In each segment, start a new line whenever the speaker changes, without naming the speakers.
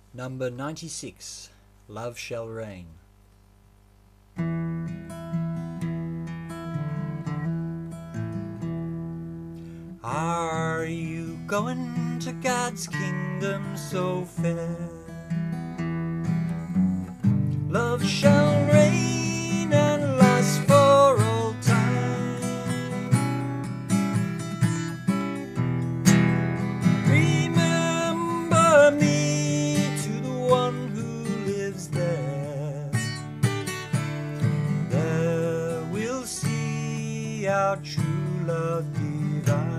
Number 96, Love Shall Reign. Are you going to God's kingdom so fair? Love shall reign and last for all time. Remember me to the one who lives there. There we'll see our true love divine.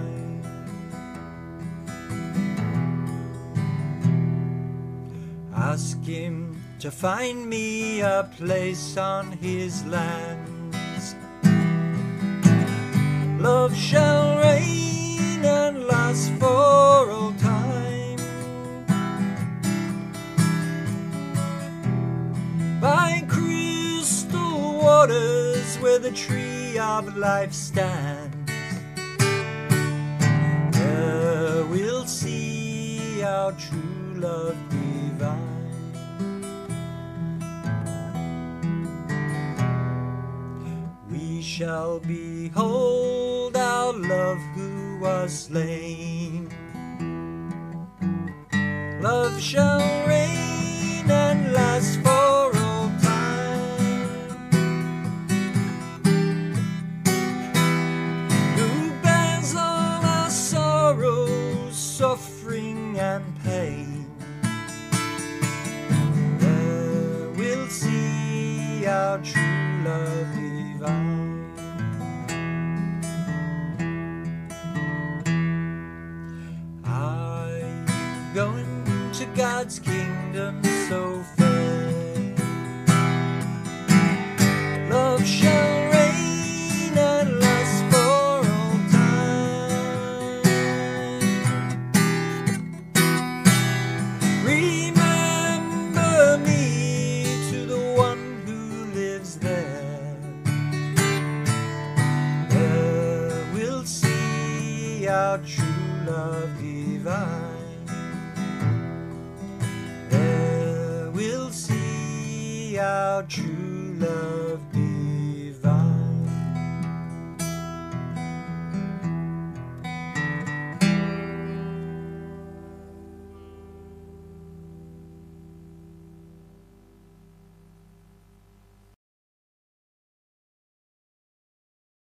Ask him to find me a place on his lands. Love shall reign and last for all time. By crystal waters where the tree of life stands, there we'll see our true love divine. We shall behold our love who was slain. Love shall reign and last for all time. Who bears all our sorrows, suffering and pain. There we'll see our true love divine. Are you going to God's kingdom so fair? Love shall reign and last for all time. Remember me to the one who lives there. There we'll see our true love divine. There we'll see our true love